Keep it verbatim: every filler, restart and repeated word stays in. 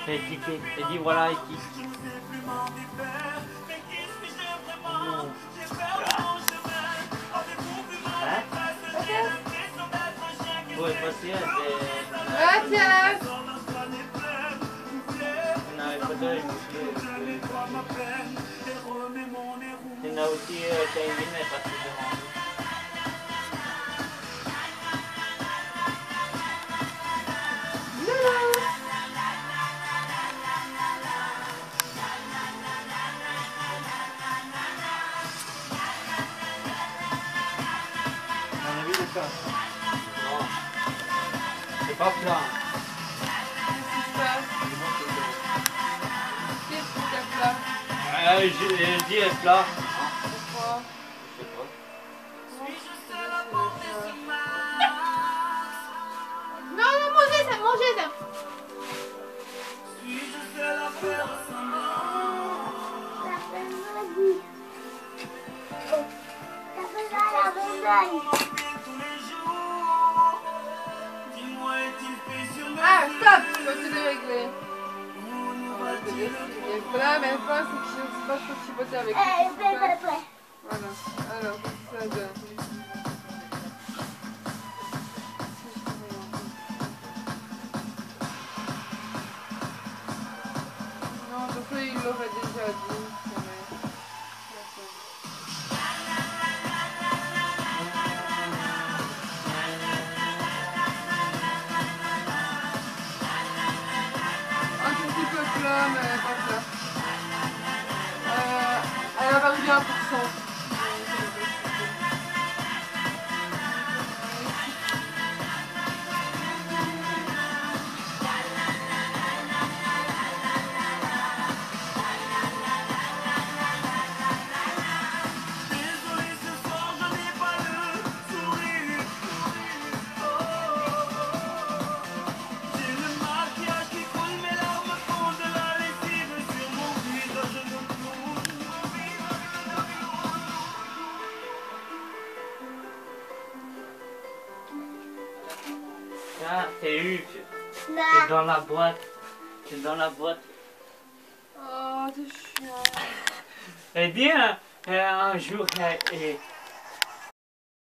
Et cliquez. Et dit voilà, et qui. Non. Hein? Ouais, patience. Gracias. Non, il faut donner il y en a aussi euh, qui a une limite parce que c'est on a vu le cas. Non. C'est pas plat. Qu'est-ce qui se passe? Qu'est-ce qui se passe? Euh, je, je dis est plat. Pourquoi? Je sais pas. Non, non, mangez ça, mangez ça. Ah, stop! Faut te régler. Là, mais pas, c'est que je sais pas trop chipoter avec. Voilà. Alors, ça donne. Non, donc lui, il l'aurait déjà dit. Un tout petit peu plat, mais pas plat. Euh, elle va arriver à un pour cent. Ah, c'est Hugues. C'est dans la boîte. C'est dans la boîte. Oh, c'est chiant. Elle dit un, un jour, elle, elle,